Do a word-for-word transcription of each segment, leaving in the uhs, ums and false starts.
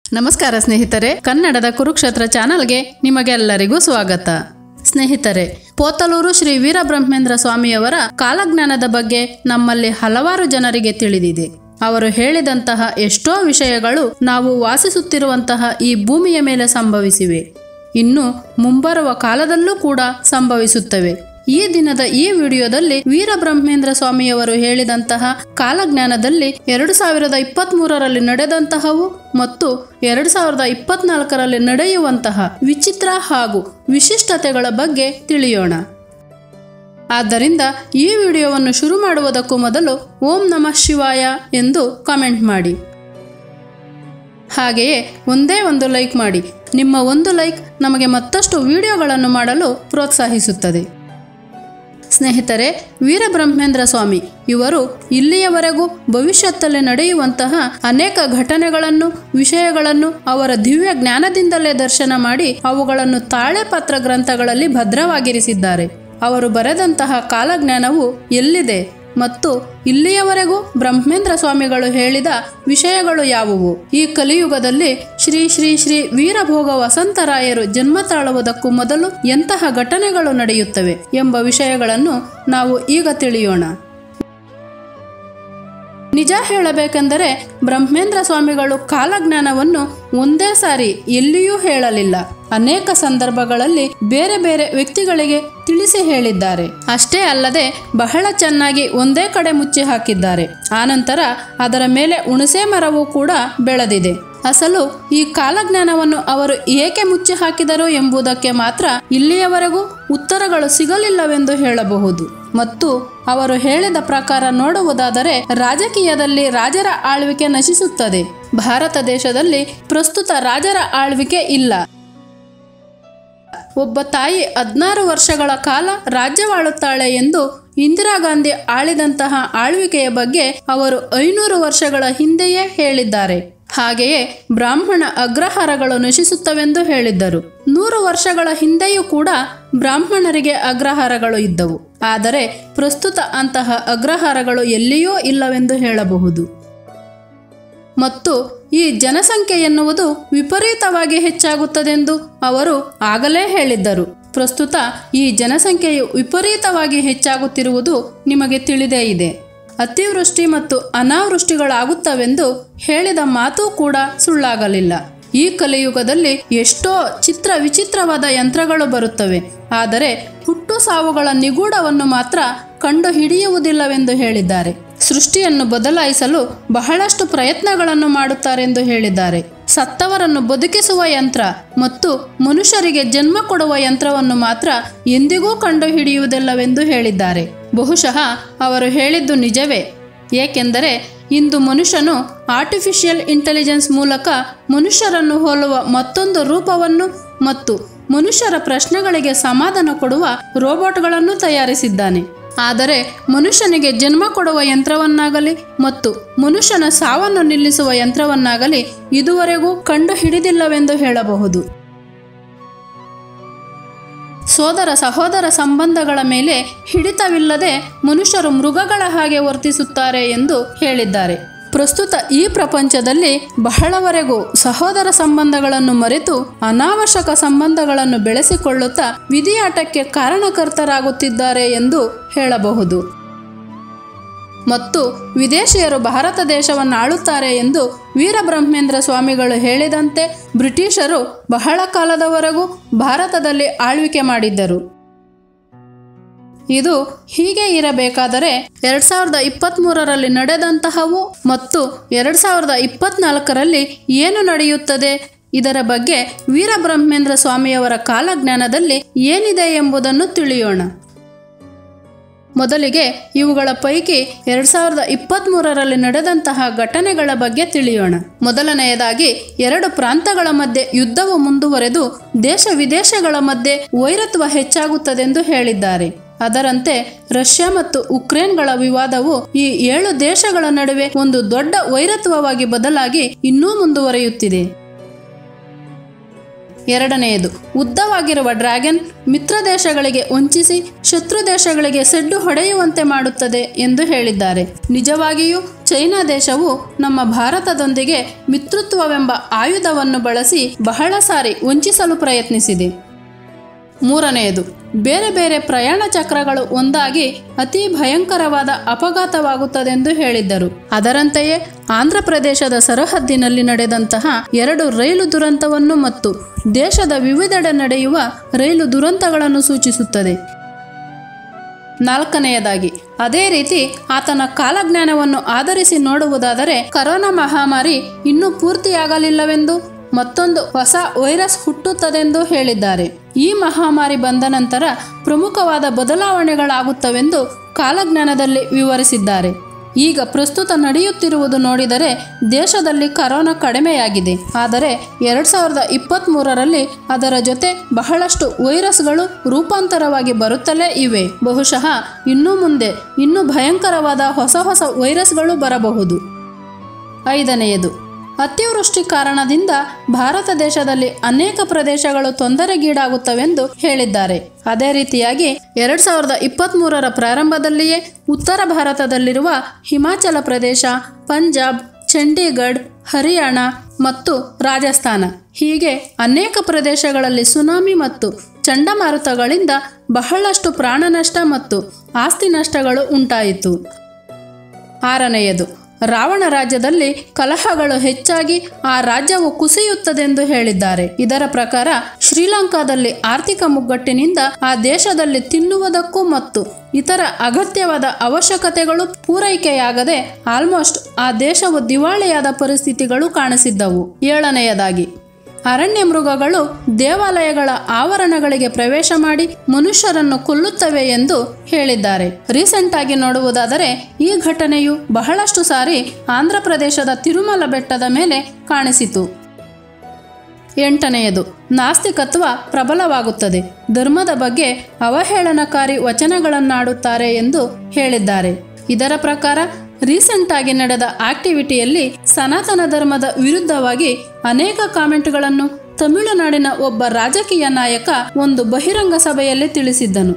ನಮಸ್ಕಾರ ಸ್ನೇಹಿತರೆ, ಕನ್ನಡದ ಕುರುಕ್ಷೇತ್ರ ಚಾನಲ್ಗೆ ನಿಮಗೆಲ್ಲರಿಗೂ ಸ್ವಾಗತ. ಸ್ನೇಹಿತರೆ, ಪೋತಲೂರು ಶ್ರೀ ವೀರಬ್ರಹ್ಮೇಂದ್ರ ಸ್ವಾಮಿಯವರ ಕಾಲಜ್ಞಾನದ ಬಗ್ಗೆ ನಮ್ಮಲ್ಲಿ ಹಲವಾರು ಜನರಿಗೆ ತಿಳಿದಿದೆ. ಅವರು ಹೇಳಿದಂತಹ ಎಷ್ಟೋ ವಿಷಯಗಳು ನಾವು ವಾಸಿಸುತ್ತಿರುವಂತಹ ಈ ಭೂಮಿಯ ಮೇಲೆ ಸಂಭವಿಸಿವೆ, ಇನ್ನು ಮುಂಬರುವ ಕಾಲದಲ್ಲೂ ಕೂಡ ಸಂಭವಿಸುತ್ತವೆ. ಈ ದಿನದ ಈ ವಿಡಿಯೋದಲ್ಲಿ ವೀರಬ್ರಹ್ಮೇಂದ್ರ ಸ್ವಾಮಿಯವರು ಹೇಳಿದಂತಹ ಕಾಲಜ್ಞಾನದಲ್ಲಿ ಎರಡು ಸಾವಿರದ ಇಪ್ಪತ್ತ್ ಮೂರರಲ್ಲಿ ನಡೆದಂತಹವು ಮತ್ತು ಎರಡು ಸಾವಿರದ ಇಪ್ಪತ್ನಾಲ್ಕರಲ್ಲಿ ನಡೆಯುವಂತಹ ವಿಚಿತ್ರ ಹಾಗೂ ವಿಶಿಷ್ಟತೆಗಳ ಬಗ್ಗೆ ತಿಳಿಯೋಣ. ಆದ್ದರಿಂದ ಈ ವಿಡಿಯೋವನ್ನು ಶುರು ಮಾಡುವುದಕ್ಕೂ ಮೊದಲು ಓಂ ನಮಃ ಶಿವಾಯ ಎಂದು ಕಾಮೆಂಟ್ ಮಾಡಿ. ಹಾಗೆಯೇ ಒಂದೇ ಒಂದು ಲೈಕ್ ಮಾಡಿ. ನಿಮ್ಮ ಒಂದು ಲೈಕ್ ನಮಗೆ ಮತ್ತಷ್ಟು ವಿಡಿಯೋಗಳನ್ನು ಮಾಡಲು ಪ್ರೋತ್ಸಾಹಿಸುತ್ತದೆ. ಸ್ನೇಹಿತರೆ, ವೀರಬ್ರಹ್ಮೇಂದ್ರ ಸ್ವಾಮಿ ಇವರು ಇಲ್ಲಿಯವರೆಗೂ ಭವಿಷ್ಯತ್ತಲ್ಲಿ ನಡೆಯುವಂತಹ ಅನೇಕ ಘಟನೆಗಳನ್ನು, ವಿಷಯಗಳನ್ನು ಅವರ ದಿವ್ಯ ಜ್ಞಾನದಿಂದಲೇ ದರ್ಶನ ಮಾಡಿ ಅವುಗಳನ್ನು ತಾಳೆಪತ್ರ ಗ್ರಂಥಗಳಲ್ಲಿ ಭದ್ರವಾಗಿರಿಸಿದ್ದಾರೆ. ಅವರು ಬರೆದಂತಹ ಕಾಲಜ್ಞಾನವು ಎಲ್ಲಿದೆ ಮತ್ತು ಇಲ್ಲಿಯವರೆಗೂ ಬ್ರಹ್ಮೇಂದ್ರ ಸ್ವಾಮಿಗಳು ಹೇಳಿದ ವಿಷಯಗಳು ಯಾವುವು? ಈ ಕಲಿಯುಗದಲ್ಲಿ ಶ್ರೀ ಶ್ರೀ ಶ್ರೀ ವೀರಭೋಗ ವಸಂತರಾಯರು ಜನ್ಮ ತಾಳುವುದಕ್ಕೂ ಮೊದಲು ಎಂತಹ ಘಟನೆಗಳು ನಡೆಯುತ್ತವೆ ಎಂಬ ವಿಷಯಗಳನ್ನು ನಾವು ಈಗ ತಿಳಿಯೋಣ. ನಿಜ ಹೇಳಬೇಕೆಂದರೆ ಬ್ರಹ್ಮೇಂದ್ರ ಸ್ವಾಮಿಗಳು ಕಾಲಜ್ಞಾನವನ್ನು ಒಂದೇ ಸಾರಿ ಎಲ್ಲಿಯೂ ಹೇಳಲಿಲ್ಲ. ಅನೇಕ ಸಂದರ್ಭಗಳಲ್ಲಿ ಬೇರೆ ಬೇರೆ ವ್ಯಕ್ತಿಗಳಿಗೆ ತಿಳಿಸಿ ಹೇಳಿದ್ದಾರೆ. ಅಷ್ಟೇ ಅಲ್ಲದೆ ಬಹಳ ಚೆನ್ನಾಗಿ ಒಂದೇ ಕಡೆ ಮುಚ್ಚಿ ಹಾಕಿದ್ದಾರೆ. ಆನಂತರ ಅದರ ಮೇಲೆ ಹುಣಸೆ ಮರವೂ ಕೂಡ ಬೆಳೆದಿದೆ. ಅಸಲು ಈ ಕಾಲಜ್ಞಾನವನ್ನು ಅವರು ಏಕೆ ಮುಚ್ಚಿ ಹಾಕಿದರು ಎಂಬುದಕ್ಕೆ ಮಾತ್ರ ಇಲ್ಲಿಯವರೆಗೂ ಉತ್ತರಗಳು ಸಿಗಲಿಲ್ಲವೆಂದು ಹೇಳಬಹುದು. ಮತ್ತು ಅವರು ಹೇಳಿದ ಪ್ರಕಾರ ನೋಡುವುದಾದರೆ ರಾಜಕೀಯದಲ್ಲಿ ರಾಜರ ಆಳ್ವಿಕೆ ನಶಿಸುತ್ತದೆ. ಭಾರತ ದೇಶದಲ್ಲಿ ಪ್ರಸ್ತುತ ರಾಜರ ಆಳ್ವಿಕೆ ಇಲ್ಲ. ಒಬ್ಬ ತಾಯಿ ಹದಿನಾರು ವರ್ಷಗಳ ಕಾಲ ರಾಜ್ಯವಾಳುತ್ತಾಳೆ ಎಂದು ಇಂದಿರಾ ಗಾಂಧಿ ಆಳಿದಂತಹ ಆಳ್ವಿಕೆಯ ಬಗ್ಗೆ ಅವರು ಐನೂರು ವರ್ಷಗಳ ಹಿಂದೆಯೇ ಹೇಳಿದ್ದಾರೆ. ಹಾಗೆಯೇ ಬ್ರಾಹ್ಮಣ ಅಗ್ರಹಾರಗಳು ನಶಿಸುತ್ತವೆಂದು ಹೇಳಿದ್ದರು. ನೂರು ವರ್ಷಗಳ ಹಿಂದೆಯೂ ಕೂಡ ಬ್ರಾಹ್ಮಣರಿಗೆ ಅಗ್ರಹಾರಗಳು ಇದ್ದವು. ಆದರೆ ಪ್ರಸ್ತುತ ಅಂತಹ ಅಗ್ರಹಾರಗಳು ಎಲ್ಲಿಯೂ ಇಲ್ಲವೆಂದು ಹೇಳಬಹುದು. ಮತ್ತು ಈ ಜನಸಂಖ್ಯೆ ಎನ್ನುವುದು ವಿಪರೀತವಾಗಿ ಹೆಚ್ಚಾಗುತ್ತದೆಂದು ಅವರು ಆಗಲೇ ಹೇಳಿದ್ದರು. ಪ್ರಸ್ತುತ ಈ ಜನಸಂಖ್ಯೆಯು ವಿಪರೀತವಾಗಿ ಹೆಚ್ಚಾಗುತ್ತಿರುವುದು ನಿಮಗೆ ತಿಳಿದೇ ಇದೆ. ಅತಿವೃಷ್ಟಿ ಮತ್ತು ಅನಾವೃಷ್ಟಿಗಳಾಗುತ್ತವೆಂದು ಹೇಳಿದ ಮಾತು ಕೂಡ ಸುಳ್ಳಾಗಲಿಲ್ಲ. ಈ ಕಲಿಯುಗದಲ್ಲಿ ಎಷ್ಟೋ ಚಿತ್ರ ವಿಚಿತ್ರವಾದ ಯಂತ್ರಗಳು ಬರುತ್ತವೆ, ಆದರೆ ಹುಟ್ಟು ಸಾವುಗಳ ನಿಗೂಢವನ್ನು ಮಾತ್ರ ಕಂಡು ಹಿಡಿಯುವುದಿಲ್ಲವೆಂದು ಹೇಳಿದ್ದಾರೆ. ಸೃಷ್ಟಿಯನ್ನು ಬದಲಾಯಿಸಲು ಬಹಳಷ್ಟು ಪ್ರಯತ್ನಗಳನ್ನು ಮಾಡುತ್ತಾರೆಂದು ಹೇಳಿದ್ದಾರೆ. ಸತ್ತವರನ್ನು ಬದುಕಿಸುವ ಯಂತ್ರ ಮತ್ತು ಮನುಷ್ಯರಿಗೆ ಜನ್ಮ ಕೊಡುವ ಯಂತ್ರವನ್ನು ಮಾತ್ರ ಎಂದಿಗೂ ಕಂಡು ಹಿಡಿಯುವುದಿಲ್ಲವೆಂದು ಹೇಳಿದ್ದಾರೆ. ಬಹುಶಃ ಅವರು ಹೇಳಿದ್ದು ನಿಜವೇ. ಏಕೆಂದರೆ ಇಂದು ಮನುಷ್ಯನು ಆರ್ಟಿಫಿಷಿಯಲ್ ಇಂಟೆಲಿಜೆನ್ಸ್ ಮೂಲಕ ಮನುಷ್ಯರನ್ನು ಹೋಲುವ ಮತ್ತೊಂದು ರೂಪವನ್ನು ಮತ್ತು ಮನುಷ್ಯರ ಪ್ರಶ್ನೆಗಳಿಗೆ ಸಮಾಧಾನ ಕೊಡುವ ರೋಬೋಟ್ಗಳನ್ನು ತಯಾರಿಸಿದ್ದಾನೆ. ಆದರೆ ಮನುಷ್ಯನಿಗೆ ಜನ್ಮ ಕೊಡುವ ಯಂತ್ರವನ್ನಾಗಲಿ ಮತ್ತು ಮನುಷ್ಯನ ಸಾವನ್ನು ನಿಲ್ಲಿಸುವ ಯಂತ್ರವನ್ನಾಗಲಿ ಇದುವರೆಗೂ ಕಂಡು ಹಿಡಿದಿಲ್ಲವೆಂದು ಹೇಳಬಹುದು. ಸೋದರ ಸಹೋದರ ಸಂಬಂಧಗಳ ಮೇಲೆ ಹಿಡಿತವಿಲ್ಲದೆ ಮನುಷ್ಯರು ಮೃಗಗಳ ಹಾಗೆ ವರ್ತಿಸುತ್ತಾರೆ ಎಂದು ಹೇಳಿದ್ದಾರೆ. ಪ್ರಸ್ತುತ ಈ ಪ್ರಪಂಚದಲ್ಲಿ ಬಹಳವರೆಗೂ ಸಹೋದರ ಸಂಬಂಧಗಳನ್ನು ಮರೆತು ಅನಾವಶ್ಯಕ ಸಂಬಂಧಗಳನ್ನು ಬೆಳೆಸಿಕೊಳ್ಳುತ್ತಾ ವಿಧಿಯಾಟಕ್ಕೆ ಕಾರಣಕರ್ತರಾಗುತ್ತಿದ್ದಾರೆ ಎಂದು ಹೇಳಬಹುದು. ಮತ್ತು ವಿದೇಶಿಯರು ಭಾರತ ದೇಶವನ್ನು ಆಳುತ್ತಾರೆ ಎಂದು ವೀರಬ್ರಹ್ಮೇಂದ್ರ ಸ್ವಾಮಿಗಳು ಹೇಳಿದಂತೆ ಬ್ರಿಟಿಷರು ಬಹಳ ಕಾಲದವರೆಗೂ ಭಾರತದಲ್ಲಿ ಆಳ್ವಿಕೆ ಮಾಡಿದ್ದರು. ಇದು ಹೀಗೆ ಇರಬೇಕಾದರೆ ಎರಡ್ ಸಾವಿರದ ಇಪ್ಪತ್ತ್ ಮೂರರಲ್ಲಿ ನಡೆದಂತಹವು ಮತ್ತು ಎರಡ್ ಸಾವಿರದ ಇಪ್ಪತ್ನಾಲ್ಕರಲ್ಲಿ ಏನು ನಡೆಯುತ್ತದೆ ಇದರ ಬಗ್ಗೆ ವೀರಬ್ರಹ್ಮೇಂದ್ರ ಸ್ವಾಮಿಯವರ ಕಾಲಜ್ಞಾನದಲ್ಲಿ ಏನಿದೆ ಎಂಬುದನ್ನು ತಿಳಿಯೋಣ. ಮೊದಲಿಗೆ ಇವುಗಳ ಪೈಕಿ ಎರಡ್ ಸಾವಿರದ ಇಪ್ಪತ್ತ್ ಮೂರರಲ್ಲಿ ನಡೆದಂತಹ ಘಟನೆಗಳ ಬಗ್ಗೆ ತಿಳಿಯೋಣ. ಮೊದಲನೆಯದಾಗಿ, ಎರಡು ಪ್ರಾಂತಗಳ ಮಧ್ಯೆ ಯುದ್ಧವು ಮುಂದುವರೆದು ದೇಶ ವಿದೇಶಗಳ ಮಧ್ಯೆ ವೈರತ್ವ ಹೆಚ್ಚಾಗುತ್ತದೆಂದು ಹೇಳಿದ್ದಾರೆ. ಅದರಂತೆ ರಷ್ಯಾ ಮತ್ತು ಉಕ್ರೇನ್ಗಳ ವಿವಾದವು ಈ ಏಳು ದೇಶಗಳ ನಡುವೆ ಒಂದು ದೊಡ್ಡ ವೈರತ್ವವಾಗಿ ಬದಲಾಗಿ ಇನ್ನೂ ಮುಂದುವರಿಯುತ್ತಿದೆ. ಎರಡನೆಯದು, ಉದ್ದವಾಗಿರುವ ಡ್ರ್ಯಾಗನ್ ಮಿತ್ರ ದೇಶಗಳಿಗೆ ವಂಚಿಸಿ ಶತ್ರು ದೇಶಗಳಿಗೆ ಸೆಡ್ಡು ಹೊಡೆಯುವಂತೆ ಮಾಡುತ್ತದೆ ಎಂದು ಹೇಳಿದ್ದಾರೆ. ನಿಜವಾಗಿಯೂ ಚೈನಾ ದೇಶವು ನಮ್ಮ ಭಾರತದೊಂದಿಗೆ ಮಿತ್ರತ್ವವೆಂಬ ಆಯುಧವನ್ನು ಬಳಸಿ ಬಹಳ ಸಾರಿ ವಂಚಿಸಲು ಪ್ರಯತ್ನಿಸಿದೆ. ಮೂರನೆಯದು, ಬೇರೆ ಬೇರೆ ಪ್ರಯಾಣ ಚಕ್ರಗಳು ಒಂದಾಗಿ ಅತಿ ಭಯಂಕರವಾದ ಅಪಘಾತವಾಗುತ್ತದೆಂದು ಹೇಳಿದ್ದರು. ಅದರಂತೆಯೇ ಆಂಧ್ರ ಪ್ರದೇಶದ ಸರಹದ್ದಿನಲ್ಲಿ ನಡೆದಂತಹ ಎರಡು ರೈಲು ದುರಂತವನ್ನು ಮತ್ತು ದೇಶದ ವಿವಿಧೆಡೆ ನಡೆಯುವ ರೈಲು ದುರಂತಗಳನ್ನು ಸೂಚಿಸುತ್ತದೆ. ನಾಲ್ಕನೆಯದಾಗಿ, ಅದೇ ರೀತಿ ಆತನ ಕಾಲಜ್ಞಾನವನ್ನು ಆಧರಿಸಿ ನೋಡುವುದಾದರೆ ಕರೋನಾ ಮಹಾಮಾರಿ ಇನ್ನೂ ಪೂರ್ತಿಯಾಗಲಿಲ್ಲವೆಂದು ಮತ್ತೊಂದು ಹೊಸ ವೈರಸ್ ಹುಟ್ಟುತ್ತದೆಂದು ಹೇಳಿದ್ದಾರೆ. ಈ ಮಹಾಮಾರಿ ಬಂದ ನಂತರ ಪ್ರಮುಖವಾದ ಬದಲಾವಣೆಗಳಾಗುತ್ತವೆಂದು ಕಾಲಜ್ಞಾನದಲ್ಲಿ ವಿವರಿಸಿದ್ದಾರೆ. ಈಗ ಪ್ರಸ್ತುತ ನಡೆಯುತ್ತಿರುವುದು ನೋಡಿದರೆ ದೇಶದಲ್ಲಿ ಕರೋನಾ ಕಡಿಮೆಯಾಗಿದೆ. ಆದರೆ ಎರಡು ಸಾವಿರದ ಇಪ್ಪತ್ತ್ ಮೂರರಲ್ಲಿ ಅದರ ಜೊತೆ ಬಹಳಷ್ಟು ವೈರಸ್ಗಳು ರೂಪಾಂತರವಾಗಿ ಬರುತ್ತಲೇ ಇವೆ. ಬಹುಶಃ ಇನ್ನು ಮುಂದೆ ಇನ್ನೂ ಭಯಂಕರವಾದ ಹೊಸ ಹೊಸ ವೈರಸ್ಗಳು ಬರಬಹುದು. ಐದನೆಯದು, ಅತಿವೃಷ್ಟಿ ಕಾರಣದಿಂದ ಭಾರತ ದೇಶದಲ್ಲಿ ಅನೇಕ ಪ್ರದೇಶಗಳು ತೊಂದರೆಗೀಡಾಗುತ್ತವೆಂದು ಹೇಳಿದ್ದಾರೆ. ಅದೇ ರೀತಿಯಾಗಿ ಎರಡ್ ಸಾವಿರದ ಇಪ್ಪತ್ತ್ ಮೂರರ ಪ್ರಾರಂಭದಲ್ಲಿಯೇ ಉತ್ತರ ಭಾರತದಲ್ಲಿರುವ ಹಿಮಾಚಲ ಪ್ರದೇಶ, ಪಂಜಾಬ್, ಚಂಡೀಗಢ, ಹರಿಯಾಣ ಮತ್ತು ರಾಜಸ್ಥಾನ ಹೀಗೆ ಅನೇಕ ಪ್ರದೇಶಗಳಲ್ಲಿ ಸುನಾಮಿ ಮತ್ತು ಚಂಡಮಾರುತಗಳಿಂದ ಬಹಳಷ್ಟು ಪ್ರಾಣನಷ್ಟ ಮತ್ತು ಆಸ್ತಿ ನಷ್ಟಗಳು ಉಂಟಾಯಿತು. ಆರನೆಯದು, ರಾವಣ ರಾಜ್ಯದಲ್ಲಿ ಕಲಹಗಳು ಹೆಚ್ಚಾಗಿ ಆ ರಾಜ್ಯವು ಕುಸಿಯುತ್ತದೆಂದು ಹೇಳಿದ್ದಾರೆ. ಇದರ ಪ್ರಕಾರ ಶ್ರೀಲಂಕಾದಲ್ಲಿ ಆರ್ಥಿಕ ಮುಗ್ಗಟ್ಟಿನಿಂದ ಆ ದೇಶದಲ್ಲಿ ತಿನ್ನುವುದಕ್ಕೂ ಮತ್ತು ಇತರ ಅಗತ್ಯವಾದ ಅವಶ್ಯಕತೆಗಳು ಪೂರೈಕೆಯಾಗದೆ ಆಲ್ಮೋಸ್ಟ್ ಆ ದೇಶವು ದಿವಾಳಿಯಾದ ಪರಿಸ್ಥಿತಿಗಳು ಕಾಣಿಸಿದ್ದವು. ಏಳನೆಯದಾಗಿ, ಅರಣ್ಯ ಮೃಗಗಳು ದೇವಾಲಯಗಳ ಆವರಣಗಳಿಗೆ ಪ್ರವೇಶ ಮಾಡಿ ಮನುಷ್ಯರನ್ನು ಕೊಲ್ಲುತ್ತವೆ ಎಂದು ಹೇಳಿದ್ದಾರೆ. ರೀಸೆಂಟ್ ಆಗಿ ನೋಡುವುದಾದರೆ ಈ ಘಟನೆಯು ಬಹಳಷ್ಟು ಸಾರಿ ಆಂಧ್ರ ಪ್ರದೇಶದ ತಿರುಮಲ ಬೆಟ್ಟದ ಮೇಲೆ ಕಾಣಿಸಿತು. ಎಂಟನೆಯದು, ನಾಸ್ತಿಕತ್ವ ಪ್ರಬಲವಾಗುತ್ತದೆ. ಧರ್ಮದ ಬಗ್ಗೆ ಅವಹೇಳನಕಾರಿ ವಚನಗಳನ್ನಾಡುತ್ತಾರೆ ಎಂದು ಹೇಳಿದ್ದಾರೆ. ಇದರ ಪ್ರಕಾರ ರೀಸೆಂಟ್ ಆಗಿ ನಡೆದ ಆಕ್ಟಿವಿಟಿಯಲ್ಲಿ ಸನಾತನ ಧರ್ಮದ ವಿರುದ್ಧವಾಗಿ ಅನೇಕ ಕಾಮೆಂಟ್ಗಳನ್ನು ತಮಿಳುನಾಡಿನ ಒಬ್ಬ ರಾಜಕೀಯ ನಾಯಕ ಒಂದು ಬಹಿರಂಗ ಸಭೆಯಲ್ಲಿ ತಿಳಿಸಿದ್ದನು.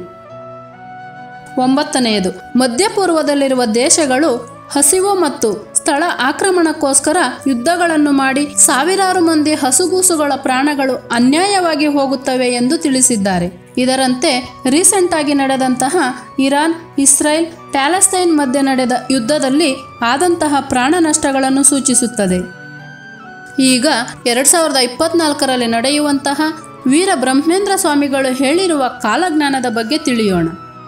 ಒಂಬತ್ತನೆಯದು, ಮಧ್ಯಪೂರ್ವದಲ್ಲಿರುವ ದೇಶಗಳು ಹಸಿವು ಮತ್ತು ಸ್ಥಳ ಆಕ್ರಮಣಕ್ಕೋಸ್ಕರ ಯುದ್ಧಗಳನ್ನು ಮಾಡಿ ಸಾವಿರಾರು ಮಂದಿ ಹಸುಗೂಸುಗಳ ಪ್ರಾಣಗಳು ಅನ್ಯಾಯವಾಗಿ ಹೋಗುತ್ತವೆ ಎಂದು ತಿಳಿಸಿದ್ದಾರೆ. ಇದರಂತೆ ರೀಸೆಂಟ್ ಆಗಿ ನಡೆದಂತಹ ಇರಾನ್, ಇಸ್ರೇಲ್, ಪ್ಯಾಲೆಸ್ತೈನ್ ಮಧ್ಯೆ ನಡೆದ ಯುದ್ಧದಲ್ಲಿ ಆದಂತಹ ಪ್ರಾಣ ನಷ್ಟಗಳನ್ನು ಸೂಚಿಸುತ್ತದೆ. ಈಗ ಎರಡ್ ಸಾವಿರದ ಇಪ್ಪತ್ನಾಲ್ಕರಲ್ಲಿ ನಡೆಯುವಂತಹ ವೀರ ಬ್ರಹ್ಮೇಂದ್ರ ಸ್ವಾಮಿಗಳು ಹೇಳಿರುವ ಕಾಲಜ್ಞಾನದ ಬಗ್ಗೆ ತಿಳಿಯೋಣ.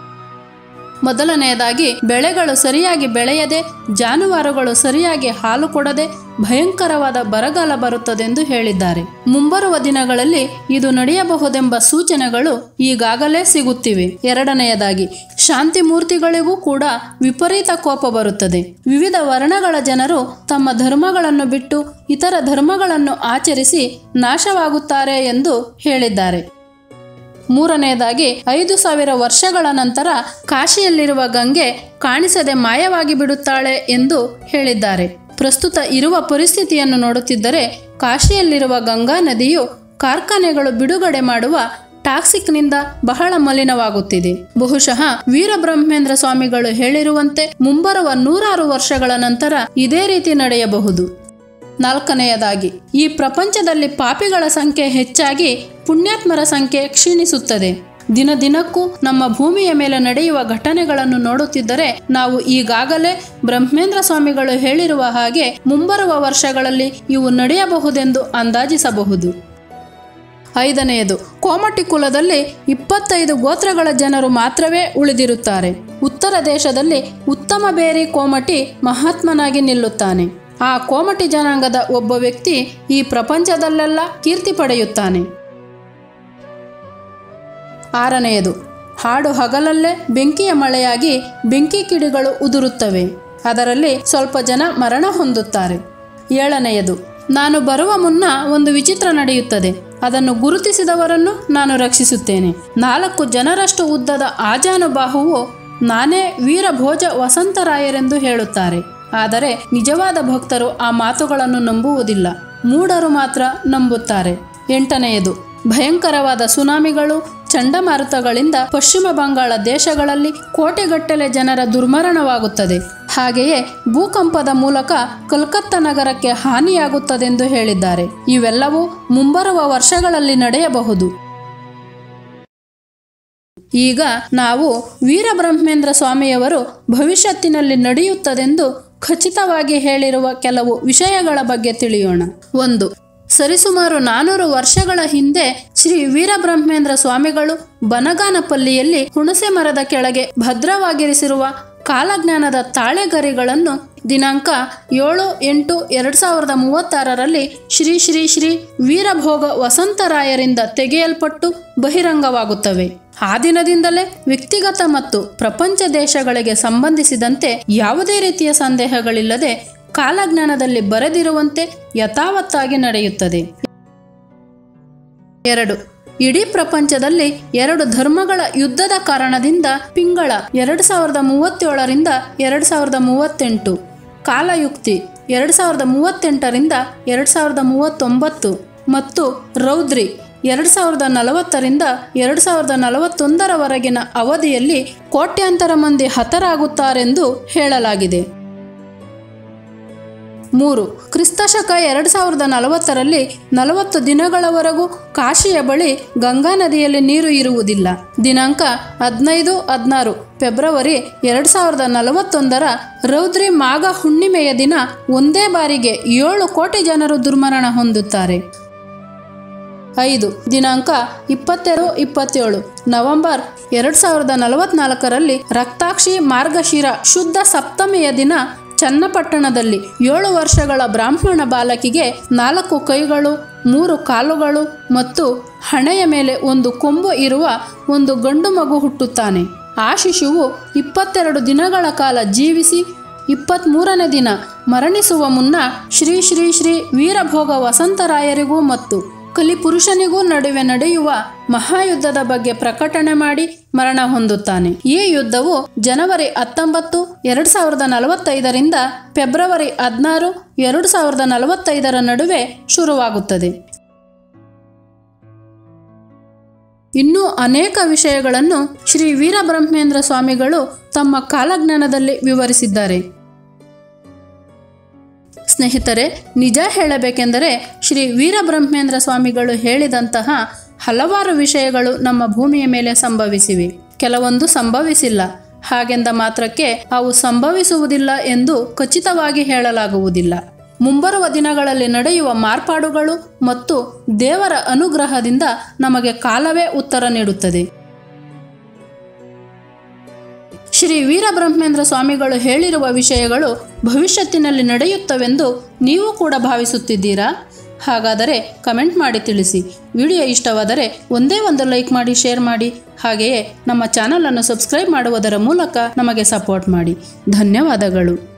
ಮೊದಲನೆಯದಾಗಿ, ಬೆಳೆಗಳು ಸರಿಯಾಗಿ ಬೆಳೆಯದೆ ಜಾನುವಾರುಗಳು ಸರಿಯಾಗಿ ಹಾಲು ಕೊಡದೆ ಭಯಂಕರವಾದ ಬರಗಾಲ ಬರುತ್ತದೆಂದು ಹೇಳಿದ್ದಾರೆ. ಮುಂಬರುವ ದಿನಗಳಲ್ಲಿ ಇದು ನಡೆಯಬಹುದೆಂಬ ಸೂಚನೆಗಳು ಈಗಾಗಲೇ ಸಿಗುತ್ತಿವೆ. ಎರಡನೆಯದಾಗಿ, ಶಾಂತಿ ಮೂರ್ತಿಗಳಿಗೂ ಕೂಡ ವಿಪರೀತ ಕೋಪ ಬರುತ್ತದೆ. ವಿವಿಧ ವರ್ಣಗಳ ಜನರು ತಮ್ಮ ಧರ್ಮಗಳನ್ನು ಬಿಟ್ಟು ಇತರ ಧರ್ಮಗಳನ್ನು ಆಚರಿಸಿ ನಾಶವಾಗುತ್ತಾರೆ ಎಂದು ಹೇಳಿದ್ದಾರೆ. ಮೂರನೆಯದಾಗಿ, ಐದು ಸಾವಿರ ವರ್ಷಗಳ ನಂತರ ಕಾಶಿಯಲ್ಲಿರುವ ಗಂಗೆ ಕಾಣಿಸದೆ ಮಾಯವಾಗಿ ಬಿಡುತ್ತಾಳೆ ಎಂದು ಹೇಳಿದ್ದಾರೆ. ಪ್ರಸ್ತುತ ಇರುವ ಪರಿಸ್ಥಿತಿಯನ್ನು ನೋಡುತ್ತಿದ್ದರೆ ಕಾಶಿಯಲ್ಲಿರುವ ಗಂಗಾ ನದಿಯು ಕಾರ್ಖಾನೆಗಳು ಬಿಡುಗಡೆ ಮಾಡುವ ಟಾಕ್ಸಿಕ್ನಿಂದ ಬಹಳ ಮಲಿನವಾಗುತ್ತಿದೆ. ಬಹುಶಃ ವೀರಬ್ರಹ್ಮೇಂದ್ರ ಸ್ವಾಮಿಗಳು ಹೇಳಿರುವಂತೆ ಮುಂಬರುವ ನೂರಾರು ವರ್ಷಗಳ ನಂತರ ಇದೇ ರೀತಿ ನಡೆಯಬಹುದು. ನಾಲ್ಕನೆಯದಾಗಿ, ಈ ಪ್ರಪಂಚದಲ್ಲಿ ಪಾಪಿಗಳ ಸಂಖ್ಯೆ ಹೆಚ್ಚಾಗಿ ಪುಣ್ಯಾತ್ಮರ ಸಂಖ್ಯೆ ಕ್ಷೀಣಿಸುತ್ತದೆ. ದಿನ ದಿನಕ್ಕೂ ನಮ್ಮ ಭೂಮಿಯ ಮೇಲೆ ನಡೆಯುವ ಘಟನೆಗಳನ್ನು ನೋಡುತ್ತಿದ್ದರೆ ನಾವು ಈಗಾಗಲೇ ಬ್ರಹ್ಮೇಂದ್ರ ಸ್ವಾಮಿಗಳು ಹೇಳಿರುವ ಹಾಗೆ ಮುಂಬರುವ ವರ್ಷಗಳಲ್ಲಿ ಇವು ನಡೆಯಬಹುದೆಂದು ಅಂದಾಜಿಸಬಹುದು. ಐದನೆಯದು, ಕೋಮಟಿ ಕುಲದಲ್ಲಿ ಇಪ್ಪತ್ತೈದು ಗೋತ್ರಗಳ ಜನರು ಮಾತ್ರವೇ ಉಳಿದಿರುತ್ತಾರೆ. ಉತ್ತರ ದೇಶದಲ್ಲಿ ಉತ್ತಮ ಬೇರಿ ಕೋಮಟಿ ಮಹಾತ್ಮನಾಗಿ ನಿಲ್ಲುತ್ತಾನೆ. ಆ ಕೋಮಟಿ ಜನಾಂಗದ ಒಬ್ಬ ವ್ಯಕ್ತಿ ಈ ಪ್ರಪಂಚದಲ್ಲೆಲ್ಲ ಕೀರ್ತಿ ಪಡೆಯುತ್ತಾನೆ. ಆರನೆಯದು, ಹಾಡು ಹಗಲಲ್ಲೇ ಬೆಂಕಿಯ ಮಳೆಯಾಗಿ ಬೆಂಕಿ ಕಿಡಿಗಳು ಉದುರುತ್ತವೆ. ಅದರಲ್ಲಿ ಸ್ವಲ್ಪ ಜನ ಮರಣ ಹೊಂದುತ್ತಾರೆ. ಏಳನೆಯದು, ನಾನು ಬರುವ ಮುನ್ನ ಒಂದು ವಿಚಿತ್ರ ನಡೆಯುತ್ತದೆ. ಅದನ್ನು ಗುರುತಿಸಿದವರನ್ನು ನಾನು ರಕ್ಷಿಸುತ್ತೇನೆ. ನಾಲ್ಕು ಜನರಷ್ಟು ಉದ್ದದ ಆಜಾನುಬಾಹುವು ನಾನೇ ವೀರಭೋಜ ವಸಂತರಾಯರೆಂದು ಹೇಳುತ್ತಾರೆ. ಆದರೆ ನಿಜವಾದ ಭಕ್ತರು ಆ ಮಾತುಗಳನ್ನು ನಂಬುವುದಿಲ್ಲ. ಮೂಢರು ಮಾತ್ರ ನಂಬುತ್ತಾರೆ. ಎಂಟನೆಯದು, ಭಯಂಕರವಾದ ಸುನಾಮಿಗಳು, ಚಂಡಮಾರುತಗಳಿಂದ ಪಶ್ಚಿಮ ಬಂಗಾಳ ದೇಶಗಳಲ್ಲಿ ಕೋಟೆಗಟ್ಟಲೆ ಜನರ ದುರ್ಮರಣವಾಗುತ್ತದೆ. ಹಾಗೆಯೇ ಭೂಕಂಪದ ಮೂಲಕ ಕಲ್ಕತ್ತಾ ನಗರಕ್ಕೆ ಹಾನಿಯಾಗುತ್ತದೆಂದು ಹೇಳಿದ್ದಾರೆ. ಇವೆಲ್ಲವೂ ಮುಂಬರುವ ವರ್ಷಗಳಲ್ಲಿ ನಡೆಯಬಹುದು. ಈಗ ನಾವು ವೀರಬ್ರಹ್ಮೇಂದ್ರ ಸ್ವಾಮಿಯವರು ಭವಿಷ್ಯತ್ತಿನಲ್ಲಿ ನಡೆಯುತ್ತದೆಂದು ಖಚಿತವಾಗಿ ಹೇಳಿರುವ ಕೆಲವು ವಿಷಯಗಳ ಬಗ್ಗೆ ತಿಳಿಯೋಣ. ಒಂದು, ಸರಿಸುಮಾರು ನಾನೂರು ವರ್ಷಗಳ ಹಿಂದೆ ಶ್ರೀ ವೀರಬ್ರಹ್ಮೇಂದ್ರ ಸ್ವಾಮಿಗಳು ಬನಗಾನಪಲ್ಲಿಯಲ್ಲಿ ಹುಣಸೆ ಮರದ ಕೆಳಗೆ ಭದ್ರವಾಗಿರಿಸಿರುವ ಕಾಲಜ್ಞಾನದ ತಾಳೆಗರಿಗಳನ್ನು ದಿನಾಂಕ ಏಳು ಎಂಟು ಎರಡು ಸಾವಿರದ ಮೂವತ್ತಾರರಲ್ಲಿ ಶ್ರೀ ಶ್ರೀ ಶ್ರೀ ವೀರಭೋಗ ವಸಂತರಾಯರಿಂದ ತೆಗೆಯಲ್ಪಟ್ಟು ಬಹಿರಂಗವಾಗುತ್ತವೆ. ಆ ದಿನದಿಂದಲೇ ವ್ಯಕ್ತಿಗತ ಮತ್ತು ಪ್ರಪಂಚ ದೇಶಗಳಿಗೆ ಸಂಬಂಧಿಸಿದಂತೆ ಯಾವುದೇ ರೀತಿಯ ಸಂದೇಹಗಳಿಲ್ಲದೆ ಕಾಲಜ್ಞಾನದಲ್ಲಿ ಬರೆದಿರುವಂತೆ ಯಥಾವತ್ತಾಗಿ ನಡೆಯುತ್ತದೆ. ಎರಡು, ಇಡೀ ಪ್ರಪಂಚದಲ್ಲಿ ಎರಡು ಧರ್ಮಗಳ ಯುದ್ಧದ ಕಾರಣದಿಂದ ಪಿಂಗಳ ಎರಡು ಸಾವಿರದ ಮೂವತ್ತೇಳರಿಂದ ಎರಡು ಸಾವಿರದ ಮೂವತ್ತೆಂಟು, ಕಾಲಯುಕ್ತಿ ಎರಡು ಸಾವಿರದ ಮೂವತ್ತೆಂಟರಿಂದ ಎರಡು ಸಾವಿರದ ಮೂವತ್ತೊಂಬತ್ತು ಮತ್ತು ರೌದ್ರಿ ಎರಡು ಸಾವಿರದ ನಲವತ್ತರಿಂದ ಎರಡು ಸಾವಿರದ ನಲವತ್ತೊಂದರವರೆಗಿನ ಅವಧಿಯಲ್ಲಿ ಕೋಟ್ಯಾಂತರ ಮಂದಿ ಹತರಾಗುತ್ತಾರೆಂದು ಹೇಳಲಾಗಿದೆ. ಮೂರು, ಕ್ರಿಸ್ತಶಕ ಎರಡು ಸಾವಿರದ ನಲವತ್ತರಲ್ಲಿ ನಲವತ್ತು ದಿನಗಳವರೆಗೂ ಕಾಶಿಯ ಬಳಿ ಗಂಗಾ ನದಿಯಲ್ಲಿ ನೀರು ಇರುವುದಿಲ್ಲ. ದಿನಾಂಕ ಹದಿನೈದು ಹದಿನಾರು ಫೆಬ್ರವರಿ ಎರಡು ಸಾವಿರದ ನಲವತ್ತೊಂದರ ರೌದ್ರಿ ಮಾಘ ಹುಣ್ಣಿಮೆಯ ದಿನ ಒಂದೇ ಬಾರಿಗೆ ಏಳು ಕೋಟಿ ಜನರು ದುರ್ಮರಣ ಹೊಂದುತ್ತಾರೆ. ಐದು, ದಿನಾಂಕ ಇಪ್ಪತ್ತೆರಡು ಇಪ್ಪತ್ತೇಳು ನವೆಂಬರ್ ಎರಡು ಸಾವಿರದ ನಲವತ್ನಾಲ್ಕರಲ್ಲಿ ರಕ್ತಾಕ್ಷಿ ಮಾರ್ಗಶಿರ ಶುದ್ಧ ಸಪ್ತಮಿಯ ದಿನ ಚನ್ನಪಟ್ಟಣದಲ್ಲಿ ಏಳು ವರ್ಷಗಳ ಬ್ರಾಹ್ಮಣ ಬಾಲಕಿಗೆ ನಾಲ್ಕು ಕೈಗಳು, ಮೂರು ಕಾಲುಗಳು ಮತ್ತು ಹಣೆಯ ಮೇಲೆ ಒಂದು ಕೊಂಬು ಇರುವ ಒಂದು ಗಂಡು ಮಗು ಹುಟ್ಟುತ್ತಾನೆ. ಆ ಶಿಶುವು ಇಪ್ಪತ್ತೆರಡು ದಿನಗಳ ಕಾಲ ಜೀವಿಸಿ ಇಪ್ಪತ್ತ್ಮೂರನೇ ದಿನ ಮರಣಿಸುವ ಮುನ್ನ ಶ್ರೀ ಶ್ರೀ ಶ್ರೀ ವೀರಭೋಗ ವಸಂತರಾಯರಿಗೂ ಮತ್ತು ಕಲಿಪುರುಷನಿಗೂ ನಡುವೆ ನಡೆಯುವ ಮಹಾಯುದ್ಧದ ಬಗ್ಗೆ ಪ್ರಕಟಣೆ ಮಾಡಿ ಮರಣ ಹೊಂದುತ್ತಾನೆ. ಈ ಯುದ್ಧವು ಜನವರಿ ಹತ್ತೊಂಬತ್ತು ಎರಡು ಸಾವಿರದ ನಲವತ್ತೈದರಿಂದ ಫೆಬ್ರವರಿ ಹದಿನಾರು ಎರಡು ಸಾವಿರದ ನಲವತ್ತೈದರ ನಡುವೆ ಶುರುವಾಗುತ್ತದೆ. ಇನ್ನೂ ಅನೇಕ ವಿಷಯಗಳನ್ನು ಶ್ರೀ ವೀರಬ್ರಹ್ಮೇಂದ್ರ ಸ್ವಾಮಿಗಳು ತಮ್ಮ ಕಾಲಜ್ಞಾನದಲ್ಲಿ ವಿವರಿಸಿದ್ದಾರೆ. ಸ್ನೇಹಿತರೆ, ನಿಜ ಹೇಳಬೇಕೆಂದರೆ ಶ್ರೀ ವೀರಬ್ರಹ್ಮೇಂದ್ರ ಸ್ವಾಮಿಗಳು ಹೇಳಿದಂತಹ ಹಲವಾರು ವಿಷಯಗಳು ನಮ್ಮ ಭೂಮಿಯ ಮೇಲೆ ಸಂಭವಿಸಿವೆ. ಕೆಲವೊಂದು ಸಂಭವಿಸಿಲ್ಲ. ಹಾಗೆಂದ ಮಾತ್ರಕ್ಕೆ ಅವು ಸಂಭವಿಸುವುದಿಲ್ಲ ಎಂದು ಖಚಿತವಾಗಿ ಹೇಳಲಾಗುವುದಿಲ್ಲ. ಮುಂಬರುವ ದಿನಗಳಲ್ಲಿ ನಡೆಯುವ ಮಾರ್ಪಾಡುಗಳು ಮತ್ತು ದೇವರ ಅನುಗ್ರಹದಿಂದ ನಮಗೆ ಕಾಲವೇ ಉತ್ತರ ನೀಡುತ್ತದೆ. ಶ್ರೀ ವೀರಬ್ರಹ್ಮೇಂದ್ರ ಸ್ವಾಮಿಗಳು ಹೇಳಿರುವ ವಿಷಯಗಳು ಭವಿಷ್ಯತ್ತಿನಲ್ಲಿ ನಡೆಯುತ್ತವೆಂದು ನೀವು ಕೂಡ ಭಾವಿಸುತ್ತಿದ್ದೀರಾ? ಹಾಗಾದರೆ ಕಮೆಂಟ್ ಮಾಡಿ ತಿಳಿಸಿ. ವಿಡಿಯೋ ಇಷ್ಟವಾದರೆ ಒಂದೇ ಒಂದು ಲೈಕ್ ಮಾಡಿ, ಶೇರ್ ಮಾಡಿ. ಹಾಗೆಯೇ ನಮ್ಮ ಚಾನಲನ್ನು ಸಬ್ಸ್ಕ್ರೈಬ್ ಮಾಡುವುದರ ಮೂಲಕ ನಮಗೆ ಸಪೋರ್ಟ್ ಮಾಡಿ. ಧನ್ಯವಾದಗಳು.